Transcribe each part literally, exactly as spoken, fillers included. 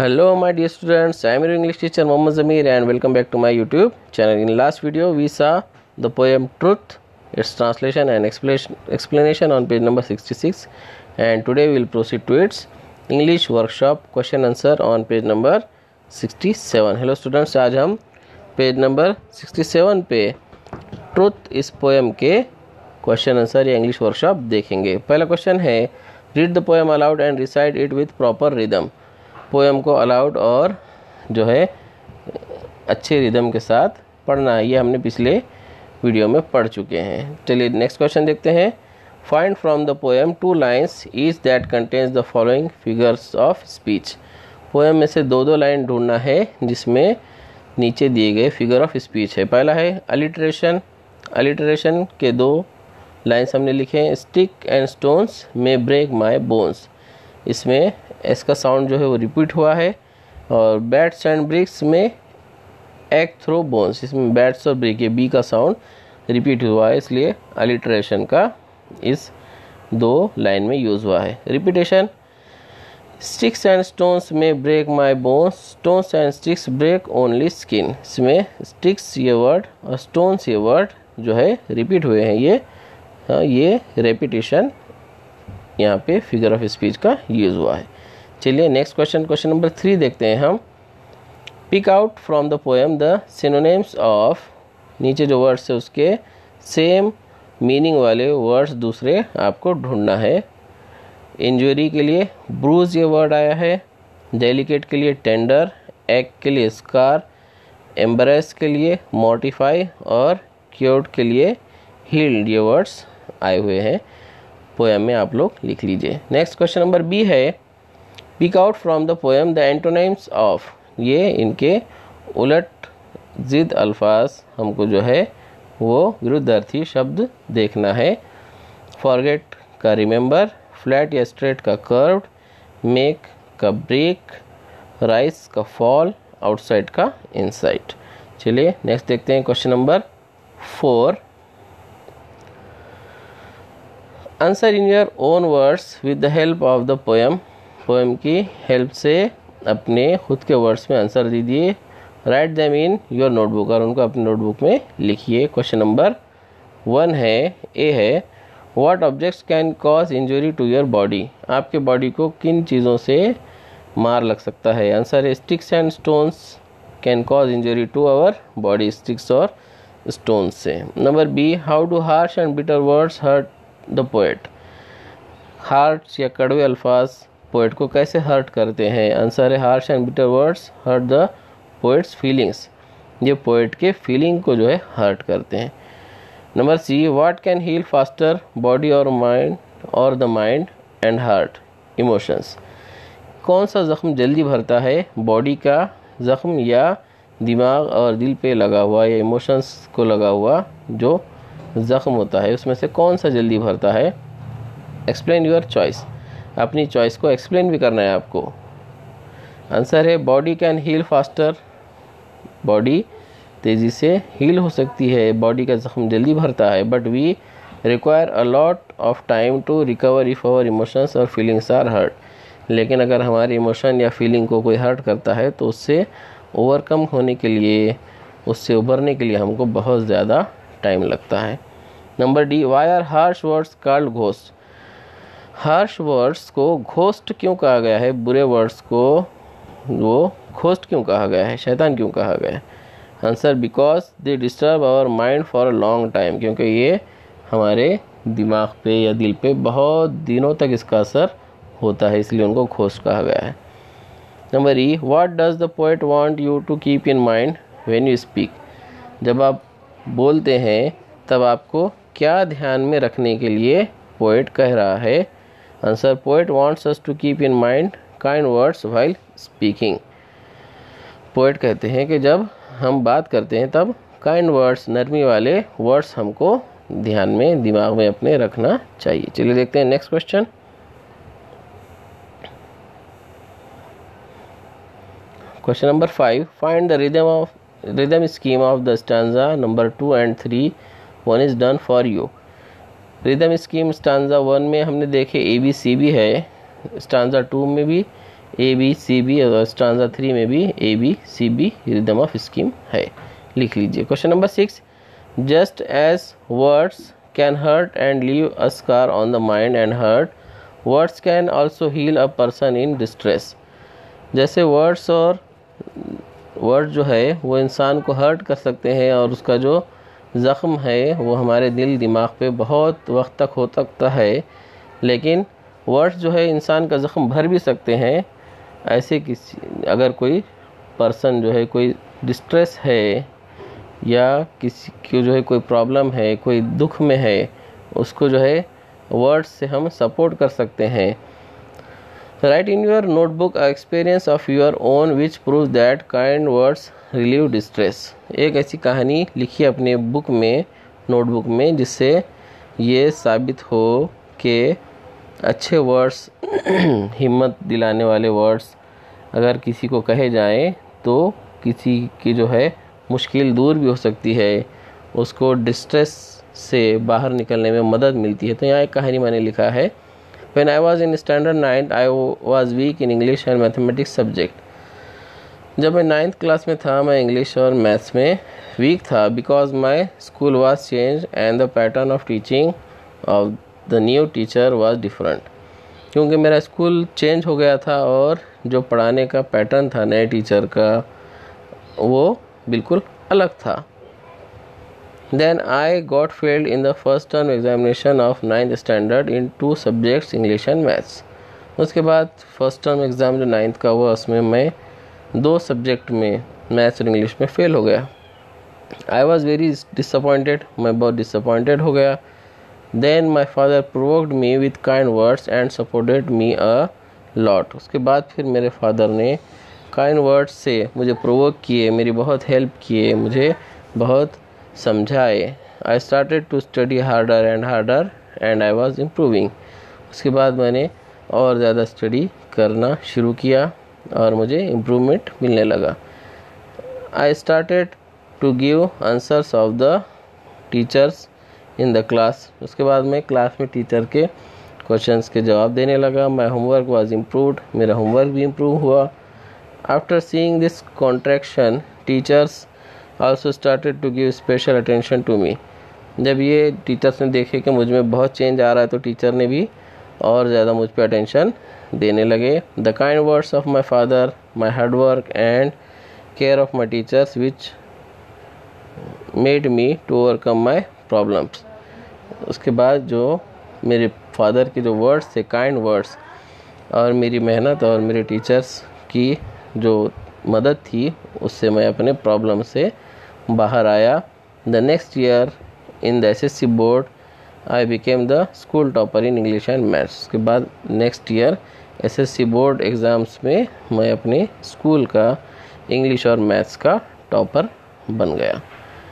Hello my dear students, I am your English teacher Mohammad Zamir and welcome back to my YouTube channel. In last video we saw the poem Truth, its translation and explanation explanation on page number sixty-six, and today we will proceed to its English workshop question answer on page number sixty-seven. Hello students, आज हम page number सड़सठ पे truth इस poem के question answer या English workshop देखेंगे. पहला question है, read the poem aloud and recite it with proper rhythm. Poem को अलाउड और जो है अच्छे रिदम के साथ पढ़ना है. ये हमने पिछले वीडियो में पढ़ चुके हैं. चलिए नेक्स्ट क्वेश्चन देखते हैं. Find from the poem two lines each that contains the following figures of speech. Poem में से दो दो लाइन ढूंढना है जिसमें नीचे दिए गए फिगर ऑफ स्पीच है. पहला है अलिटरेशन. अलिटरेशन के दो लाइन्स हमने लिखे हैं. Stick and stones may break my bones. इसमें एस का साउंड जो है वो रिपीट हुआ है. और bats and bricks may ache throw bones, इसमें बैट्स और ब्रिक ये बी का साउंड रिपीट हुआ है, इसलिए अलिटरेशन का इस दो लाइन में यूज़ हुआ है. Repetition, sticks and stones may break my bones, stones and sticks break only skin. इसमें स्टिक्स ये वर्ड और स्टोन्स ये वर्ड जो है रिपीट हुए हैं. ये हाँ ये रेपिटेशन यहाँ पे फिगर ऑफ स्पीच का यूज़ हुआ है. चलिए next question question number three देखते हैं हम. Pick out from the poem the synonyms of. नीचे जो वर्ड्स है उसके सेम मीनिंग वाले वर्ड्स दूसरे आपको ढूंढना है. इंजरी के लिए ब्रूज ये वर्ड आया है. डेलिकेट के लिए टेंडर. एक के लिए स्कार. एम्बरेस के लिए मॉर्टिफाई और क्योर्ड के लिए हील्ड ये वर्ड्स आए हुए हैं. पोएम में आप लोग लिख लीजिए. नेक्स्ट क्वेश्चन नंबर बी है, pick out from the poem the antonyms of. ये इनके उलट जिद अल्फाज हमको जो है वो विरुद्धार्थी शब्द देखना है. फॉरगेट का रिमेंबर, फ्लैट या स्ट्रेट का कर्व्ड, मेक का ब्रेक, राइस का फॉल, आउटसाइड का इनसाइड. चलिए नेक्स्ट देखते हैं question number four. Answer in your own words with the help of the poem. Poem की हेल्प से अपने खुद के वर्ड्स में आंसर दीजिए. Write them in your notebook, और उनको अपने नोटबुक में लिखिए. क्वेश्चन नंबर वन है, ए है, what objects can cause injury to your body. आपके बॉडी को किन चीज़ों से मार लग सकता है. आंसर है sticks and stones can cause injury to our body. Sticks और स्टोन्स से. Number B, how do harsh and bitter words hurt the poet. Harsh या कड़वे अल्फाज पोएट को कैसे हर्ट करते हैं. आंसर है harsh and bitter words hurt the poet's feelings. ये पोएट के फीलिंग को जो है हर्ट करते हैं. Number C, what can heal faster body और माइंड और the mind and heart emotions. कौन सा ज़ख्म जल्दी भरता है, बॉडी का ज़ख्म या दिमाग और दिल पे लगा हुआ या इमोशंस को लगा हुआ जो ज़ख्म होता है उसमें से कौन सा जल्दी भरता है. Explain your choice. अपनी चॉइस को एक्सप्लेन भी करना है आपको. आंसर है body can heal faster. Body तेज़ी से हील हो सकती है, बॉडी का ज़ख्म जल्दी भरता है. But we require a lot of time to recover if our emotions और फीलिंग्स आर हर्ट. लेकिन अगर हमारे इमोशन या फीलिंग को कोई हर्ट करता है तो उससे ओवरकम होने के लिए, उससे उभरने के लिए हमको बहुत ज़्यादा टाइम लगता है. Number D, why are harsh words called ghost. Harsh words को घोस्ट क्यों कहा गया है, बुरे वर्ड्स को वो घोस्ट क्यों कहा गया है, शैतान क्यों कहा गया है. Answer, because they disturb our mind for a long time. क्योंकि ये हमारे दिमाग पे या दिल पे बहुत दिनों तक इसका असर होता है, इसलिए उनको घोस्ट कहा गया है. Number E, what does the poet want you to keep in mind when you speak. जब आप बोलते हैं तब आपको क्या ध्यान में रखने के लिए पोएट कह रहा है. Answer, poet wants us to keep in mind kind words while speaking. Poet कहते हैं कि जब हम बात करते हैं तब काइंड वर्ड्स, नरमी वाले वर्ड्स हमको ध्यान में, दिमाग में अपने रखना चाहिए. चलिए देखते हैं next question. Question number five, find the rhythm of rhythm scheme of the stanza number two and three. One is done for you. Rhythm scheme stanza one में हमने देखे ए बी सी भी है, स्टांजा टू में भी ए बी सी बी, और stanza three में भी A B C B rhythm of scheme है, लिख लीजिए। Question number six, just as words can hurt and leave a scar on the mind and heart, words can also heal a person in distress. जैसे words और word जो है वो इंसान को हर्ट कर सकते हैं और उसका जो ज़ख्म है वो हमारे दिल दिमाग पे बहुत वक्त तक हो सकता है, लेकिन वर्ड्स जो है इंसान का ज़ख्म भर भी सकते हैं। ऐसे किसी अगर कोई पर्सन जो है कोई डिस्ट्रेस है या किसी की जो है कोई प्रॉब्लम है, कोई दुख में है, उसको जो है वर्ड्स से हम सपोर्ट कर सकते हैं। Write in your notebook a experience of your own which prove that kind words relieve distress. एक ऐसी कहानी लिखिए अपने बुक में, नोटबुक में, जिससे ये साबित हो कि अच्छे वर्ड्स हिम्मत दिलाने वाले वर्ड्स अगर किसी को कहे जाएं तो किसी की जो है मुश्किल दूर भी हो सकती है, उसको डिस्ट्रेस से बाहर निकलने में मदद मिलती है। तो यहाँ एक कहानी मैंने लिखा है, When I was in standard ninth I was weak in English and mathematics subject। जब मैं नाइन्थ क्लास में था मैं इंग्लिश और मैथ्स में वीक था, because my school was change and the pattern of teaching of the new teacher was different. क्योंकि मेरा स्कूल चेंज हो गया था और जो पढ़ाने का पैटर्न था नए टीचर का वो बिल्कुल अलग था। Then I got failed in the first term examination of ninth standard in two subjects English and Maths। उसके बाद फर्स्ट टर्म एग्ज़ाम जो नाइन्थ का हुआ उसमें मैं दो सब्जेक्ट में मैथ्स और इंग्लिश में फ़ेल हो गया। आई वॉज वेरी डिसअपॉइंटेड, मैं बहुत डिसअपॉइंटेड हो गया। Then my father provoked me with kind words and supported me a lot. उसके बाद फिर मेरे फादर ने काइंड वर्ड्स से मुझे प्रोवोक किए, मेरी बहुत हेल्प किए, मुझे बहुत समझाए। I started to study harder and harder and I was improving. उसके बाद मैंने और ज़्यादा स्टडी करना शुरू किया और मुझे इम्प्रूवमेंट मिलने लगा। I started to give answers of the teachers in the class. उसके बाद मैं क्लास में टीचर के क्वेश्चंस के जवाब देने लगा। माई होमवर्क वॉज इम्प्रूव्ड, मेरा होमवर्क भी इम्प्रूव हुआ। After seeing this contraction teachers also started to give special attention to me। जब ये टीचर्स ने देखे कि मुझ में बहुत चेंज आ रहा है तो टीचर ने भी और ज़्यादा मुझ पे अटेंशन देने लगे। The kind words of my father, my hard work and care of my teachers which made me to overcome my problems. उसके बाद जो मेरे फादर के जो वर्ड्स थे, काइंड वर्ड्स, और मेरी मेहनत और मेरे टीचर्स की जो मदद थी, उससे मैं अपने प्रॉब्लम से बाहर आया। The next year in the S S C board I became the school topper in English and maths. उसके बाद next year S S C board exams में मैं अपने स्कूल का इंग्लिश और मैथ्स का टॉपर बन गया।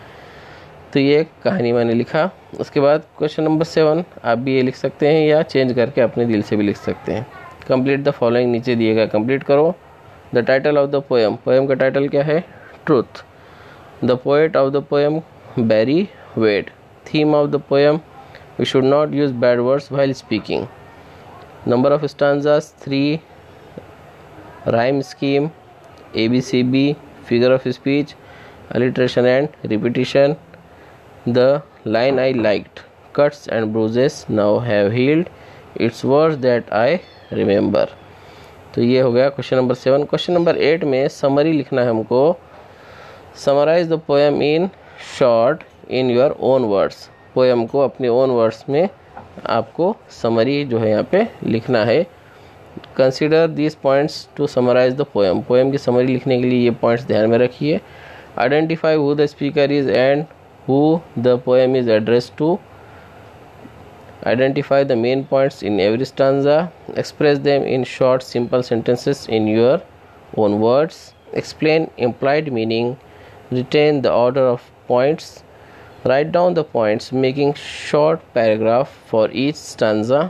तो ये एक कहानी मैंने लिखा। उसके बाद क्वेश्चन नंबर सेवन, आप भी ये लिख सकते हैं या चेंज करके अपने दिल से भी लिख सकते हैं। कंप्लीट द फॉलोइंग, नीचे दिए गए कंप्लीट करो। The title of the poem, poem का टाइटल क्या है? Truth. The poet of the poem, Barry Wade. Theme of the poem, we should not use bad words while speaking. Number of stanzas three. Rhyme scheme A B C B. Figure of speech alliteration and repetition. The line I liked, cuts and bruises now have healed, it's words that I remember। तो ये हो गया question number seven. Question number eight में summary लिखना है हमको। Summarise the poem in short in your own words. Poem को अपने ओन वर्ड्स में आपको समरी जो है यहाँ पे लिखना है। Consider this points to summarise the poem. Poem की समरी लिखने के लिए ये पॉइंट्स ध्यान में रखिए। Identify who the speaker is and who the poem is addressed to. Identify the main points in every stanza. Express them in short, simple sentences in your own words. Explain implied meaning. Retain the order of points. Write down the points, making short paragraph for each stanza.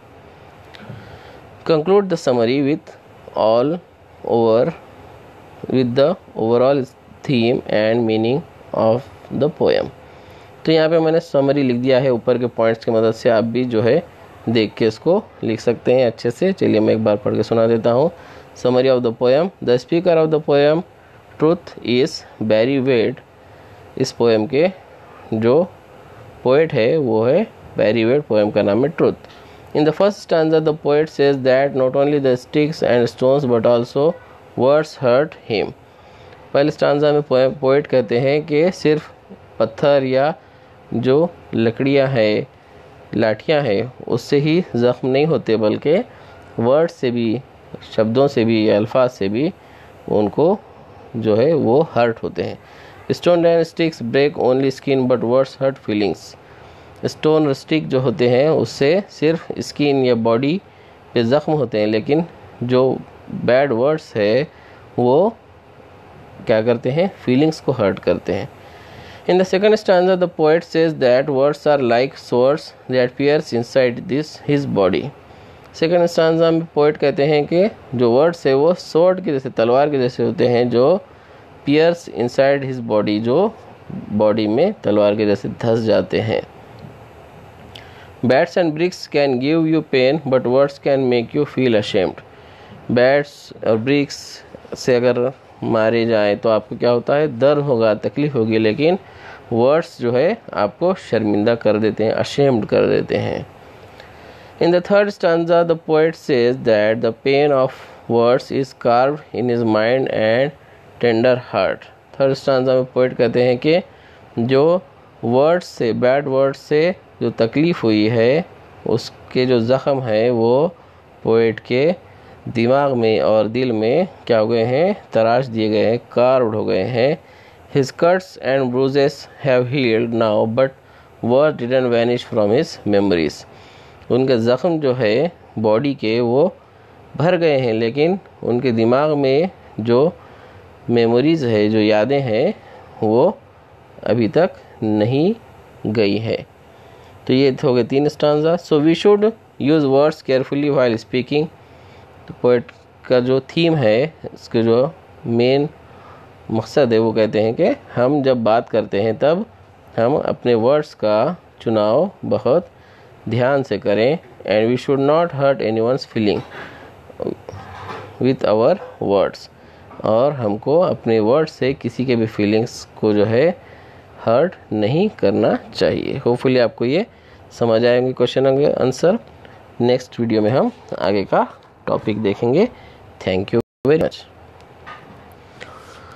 Conclude the summary with all over with the overall theme and meaning of the poem. तो यहाँ पे मैंने summary लिख दिया है ऊपर के points की मदद से। आप भी जो है देख के इसको लिख सकते हैं अच्छे से। चलिए मैं एक बार पढ़ के सुना देता हूँ। Summary of the poem, the speaker of the poem truth is Barry Wade. इस पोएम के जो पोएट है वो है बैरी वेड, पोएम का नाम है truth. In the first stanza the poet says that not only the sticks and stones but also words hurt him. पहले स्टांजा में पोएट कहते हैं कि सिर्फ पत्थर या जो लकड़ियां हैं, लाठियां हैं, उससे ही ज़ख्म नहीं होते बल्कि वर्ड से भी, शब्दों से भी, अल्फाज से भी उनको जो है वो हर्ट होते हैं। Stone and sticks break only skin but words hurt feelings. Stone और स्टिक जो होते हैं उससे सिर्फ स्किन या बॉडी पे ज़ख्म होते हैं, लेकिन जो बैड वर्ड्स है वो क्या करते हैं, फीलिंग्स को हर्ट करते हैं। In the second stanza, the poet says that words are like swords that pierce inside this his body. Second stanza में पोएट कहते हैं कि जो वर्ड्स है वो स्वॉर्ड के जैसे, तलवार के जैसे होते हैं, जो पियर्स इनसाइड हिज बॉडी, जो बॉडी में तलवार के जैसे धंस जाते हैं। Bats and bricks can give you pain but words can make you feel ashamed. Bats और ब्रिक्स से अगर मारे जाए तो आपको क्या होता है, दर्द होगा, तकलीफ होगी, लेकिन वर्ड्स जो है आपको शर्मिंदा कर देते हैं, अशेम्ड कर देते हैं। In the third stanza the poet says that the pain of words is carved in his mind and tender heart. Third stanza में पोएट कहते हैं कि जो वर्ड्स से, बैड वर्ड्स से जो तकलीफ हुई है, उसके जो ज़ख़म है वो पोएट के दिमाग में और दिल में क्या हो गए हैं, तराश दिए गए हैं, कार्व्ड हो गए हैं। His cuts and bruises have healed now, but words didn't vanish from his memories. उनके ज़ख़म जो है बॉडी के वो भर गए हैं, लेकिन उनके दिमाग में जो मेमोरीज़ है, जो यादें हैं, वो अभी तक नहीं गई है। तो ये हो गए तीन stanza. So we should use words carefully while speaking. तो पोएट का जो थीम है, इसके जो मेन मकसद है, वो कहते हैं कि हम जब बात करते हैं तब हम अपने वर्ड्स का चुनाव बहुत ध्यान से करें। And we should not hurt anyone's feeling with our words. और हमको अपने वर्ड्स से किसी के भी फीलिंग्स को जो है हर्ट नहीं करना चाहिए। होपफुली आपको ये समझ आएंगे क्वेश्चन आंसर। नेक्स्ट वीडियो में हम आगे का टॉपिक देखेंगे। Thank you very much.